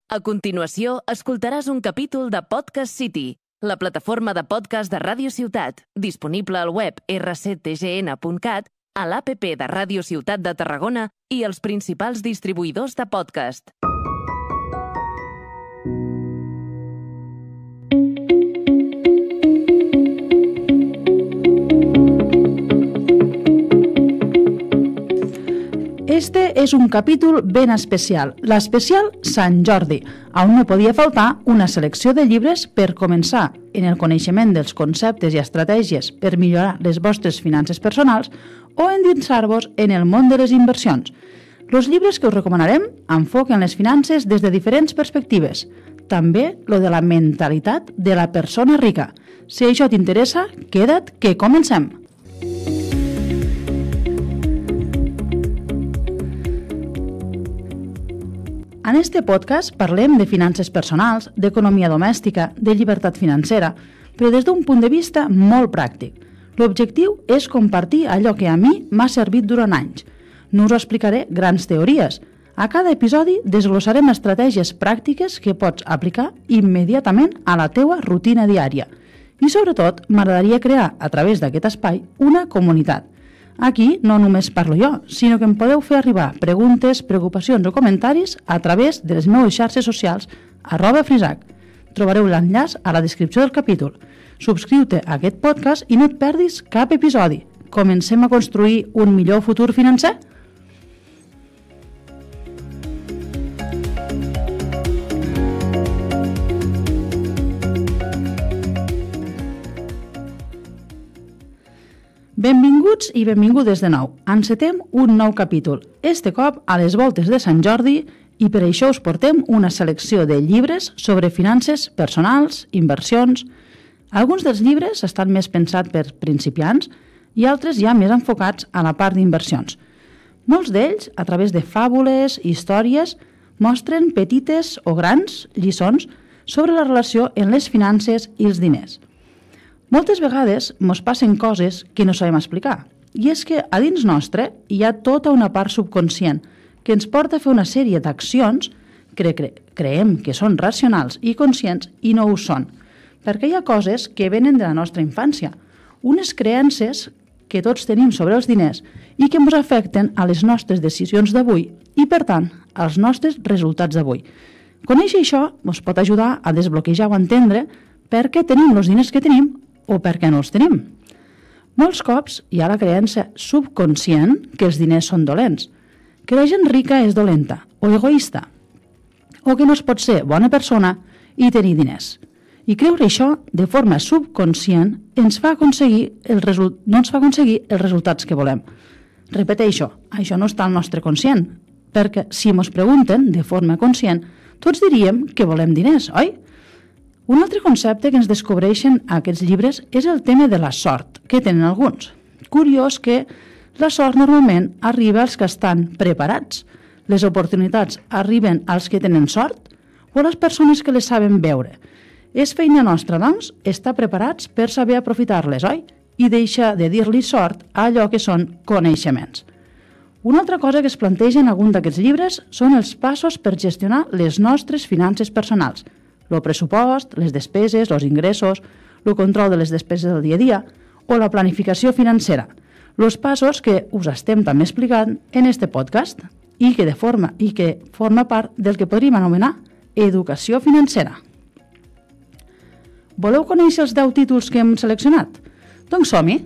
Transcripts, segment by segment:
A continuació, escoltaràs un capítol de Podcast City, la plataforma de podcast de Ràdio Ciutat, disponible al web rctgn.cat, a l'APP de Ràdio Ciutat de Tarragona i els principals distribuïdors de podcast. Este és un capítol ben especial, l'especial Sant Jordi, on no podia faltar una selecció de llibres per començar en el coneixement dels conceptes i estratègies per millorar les vostres finances personals o endinsar-vos en el món de les inversions. Els llibres que us recomanarem enfoquen les finances des de diferents perspectives, també lo de la mentalitat de la persona rica. Si això t'interessa, queda't que comencem! En este podcast parlem de finances personals, d'economia domèstica, de llibertat financera, però des d'un punt de vista molt pràctic. L'objectiu és compartir allò que a mi m'ha servit durant anys. No us explicaré grans teories. A cada episodi desglossarem estratègies pràctiques que pots aplicar immediatament a la teua rutina diària. I sobretot, m'agradaria crear, a través d'aquest espai, una comunitat. Aquí no només parlo jo, sinó que em podeu fer arribar preguntes, preocupacions o comentaris a través de les meves xarxes socials @frisac. Trobareu l'enllaç a la descripció del capítol. Subscriu-te a aquest podcast i no et perdis cap episodi. Comencem a construir un millor futur financer? Benvinguts i benvingudes de nou. Encetem un nou capítol, este cop a les voltes de Sant Jordi, i per això us portem una selecció de llibres sobre finances personals, inversions. Alguns dels llibres estan més pensats per principiants i altres ja més enfocats a la part d'inversions. Molts d'ells, a través de fàbules i històries, mostren petites o grans lliçons sobre la relació en les finances i els diners. Moltes vegades mos passen coses que no sabem explicar, i és que a dins nostre hi ha tota una part subconscient que ens porta a fer una sèrie d'accions que creiem que són racionals i conscients i no ho són, perquè hi ha coses que venen de la nostra infància, unes creences que tots tenim sobre els diners i que ens afecten a les nostres decisions d'avui i, per tant, als nostres resultats d'avui. Conèixer això ens pot ajudar a desbloquejar o entendre per què tenim els diners que tenim o per què no els tenim. Molts cops hi ha la creença subconscient que els diners són dolents, que la gent rica és dolenta o egoista, o que no es pot ser bona persona i tenir diners. I creure això de forma subconscient no ens fa aconseguir els resultats que volem. Repeteixo, això no està al nostre conscient, perquè si ens pregunten de forma conscient, tots diríem que volem diners, oi? Un altre concepte que ens descobreixen aquests llibres és el tema de la sort, que tenen alguns. Curiós que la sort normalment arriba als que estan preparats. Les oportunitats arriben als que tenen sort o a les persones que les saben veure. És feina nostra, doncs, estar preparats per saber aprofitar-les, oi? I deixar de dir-li sort a allò que són coneixements. Una altra cosa que es planteja en algun d'aquests llibres són els passos per gestionar les nostres finances personals. El pressupost, les despeses, els ingressos, el control de les despeses del dia a dia o la planificació financera. Els passos que us estem també explicant en este podcast i que forma part del que podríem anomenar educació financera. Voleu conèixer els 10 títols que hem seleccionat? Doncs som-hi!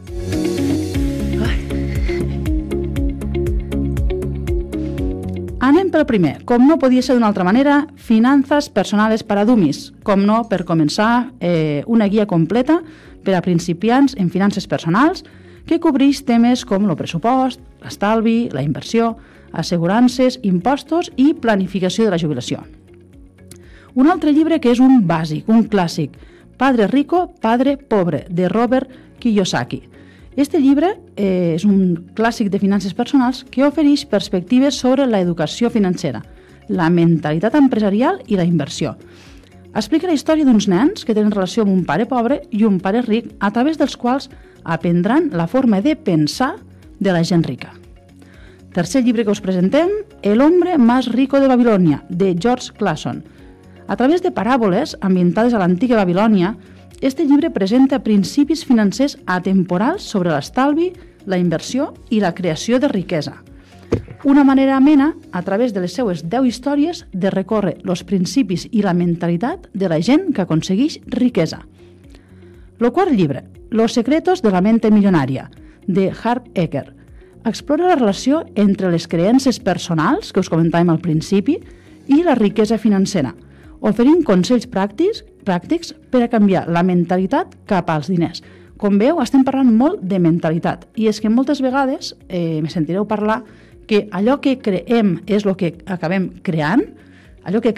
Anem pel primer. Com no podia ser d'una altra manera, Finanzas personales para dummies. Com no, per començar, una guia completa per a principiants en finances personals que cobreix temes com el pressupost, l'estalvi, la inversió, assegurances, impostos i planificació de la jubilació. Un altre llibre que és un bàsic, un clàssic, Padre Rico, Padre Pobre, de Robert Kiyosaki. Este llibre és un clàssic de finances personals que ofereix perspectives sobre la educació financera, la mentalitat empresarial i la inversió. Explica la història d'uns nens que tenen relació amb un pare pobre i un pare ric, a través dels quals aprendran la forma de pensar de la gent rica. Tercer llibre que us presentem, El hombre más rico de Babilonia, de George Clason. A través de paràboles ambientades a l'antiga Babilònia, este llibre presenta principis financers atemporals sobre l'estalvi, la inversió i la creació de riquesa. Una manera amena, a través de les seues 10 històries, de recórrer els principis i la mentalitat de la gent que aconsegueix riquesa. El quart llibre, Los secretos de la mente milionària, de Harv Eker, explora la relació entre les creences personals, que us comentàvem al principi, i la riquesa financera, oferint consells pràctics per a canviar la mentalitat cap als diners. Com veu, estem parlant molt de mentalitat, i és que moltes vegades me sentireu parlar que allò que creem és el que acabem creant, allò que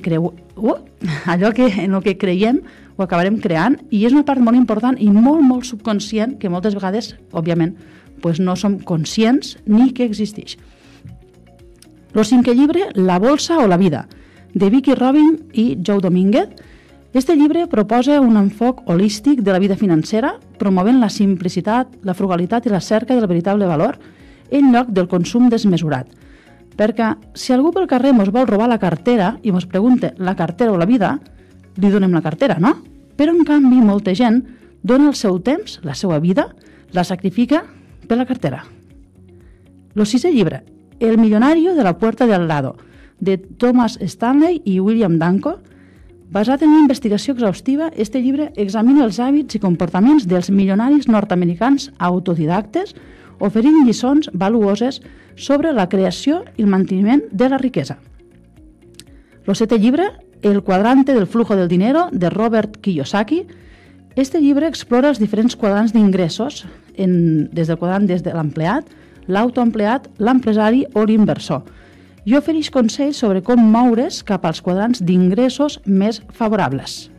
en el que creiem ho acabarem creant, i és una part molt important i molt, molt subconscient que moltes vegades, òbviament, no som conscients ni que existeix. El cinquè llibre, La bolsa o la vida, de Vicki Robin i Joe Dominguez. Este llibre proposa un enfoc holístic de la vida financera, promovent la simplicitat, la frugalitat i la cerca del veritable valor en lloc del consum desmesurat. Perquè si algú pel carrer ens vol robar la cartera i ens pregunta la cartera o la vida, li donem la cartera, no? Però en canvi molta gent dona el seu temps, la seva vida, la sacrifica per la cartera. El sisè llibre, El millonario de la puerta de al lado, de Thomas Stanley i William Danko. Basat en una investigació exhaustiva, este llibre examina els hàbits i comportaments dels milionaris nord-americans autodidactes, oferint lliçons valuoses sobre la creació i el manteniment de la riquesa. El setè llibre, El cuadrante del flujo del dinero, de Robert Kiyosaki. Este llibre explora els diferents quadrants d'ingressos, des del quadrant des de l'empleat, l'autoempleat, l'empresari o l'inversor, i ofereix consells sobre com moure's cap als quadrants d'ingressos més favorables.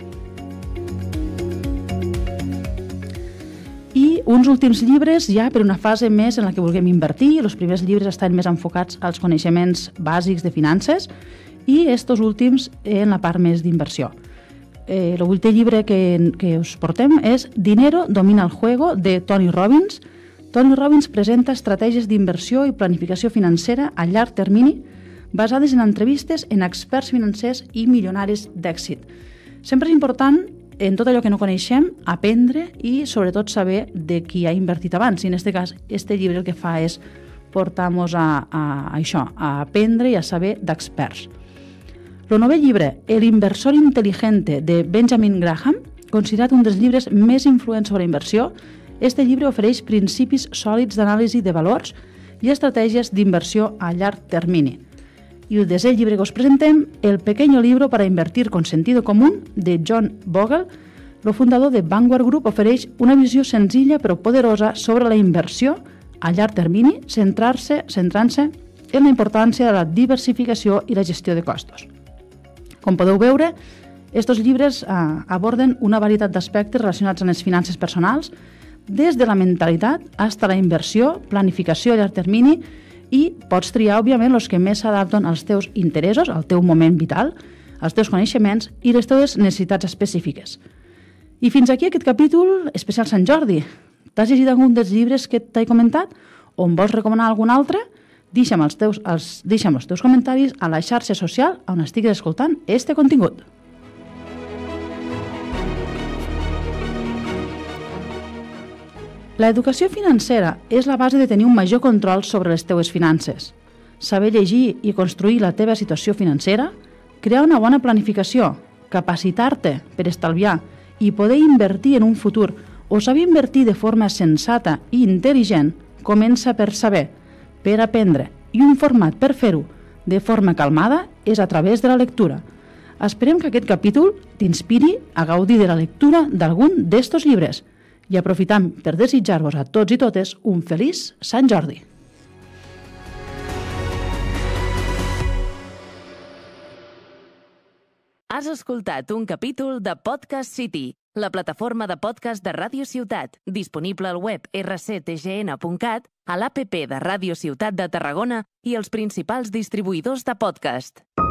I uns últims llibres ja per una fase més en la que vulguem invertir. Els primers llibres estan més enfocats als coneixements bàsics de finances i estos últims en la part més d'inversió. El vuitè llibre que us portem és Dinero domina el juego, de Tony Robbins. Tony Robbins presenta estratègies d'inversió i planificació financera a llarg termini basades en entrevistes en experts financers i milionaris d'èxit. Sempre és important, en tot allò que no coneixem, aprendre i sobretot saber de qui ha invertit abans. I en aquest cas, este llibre el que fa és portar-nos a això, a aprendre i a saber d'experts. El novè llibre, El inversor inteligente, de Benjamin Graham, considerat un dels llibres més influents sobre inversió. Este llibre ofereix principis sòlids d'anàlisi de valors i estratègies d'inversió a llarg termini. I el desè llibre que us presentem, El pequeño libro para invertir con sentido común, de John Bogle. El fundador de Vanguard Group ofereix una visió senzilla però poderosa sobre la inversió a llarg termini, centrant-se en la importància de la diversificació i la gestió de costos. Com podeu veure, estos llibres aborden una varietat d'aspectes relacionats amb les finances personals, des de la mentalitat fins a la inversió, planificació a llarg termini, i pots triar, òbviament, els que més s'adapten als teus interessos, al teu moment vital, als teus coneixements i les teves necessitats específiques. I fins aquí aquest capítol especial Sant Jordi. T'has llegit algun dels llibres que t'he comentat o em vols recomanar algun altre? Deixa'm els teus comentaris a la xarxa social on estiguis escoltant este contingut. L'educació financera és la base de tenir un major control sobre les teues finances. Saber llegir i construir la teva situació financera, crear una bona planificació, capacitar-te per estalviar i poder invertir en un futur o saber invertir de forma sensata i intel·ligent comença per saber, per aprendre, i un format per fer-ho de forma calmada és a través de la lectura. Esperem que aquest capítol t'inspiri a gaudir de la lectura d'algun d'estos llibres i aprofitam per desitjar-vos a tots i totes un feliç Sant Jordi. Has escoltat un capítol de Podcast City, la plataforma de podcast de Ràdio Ciutat, disponible al web rctgn.cat, a l'APP de Ràdio Ciutat de Tarragona i els principals distribuïdors de podcast.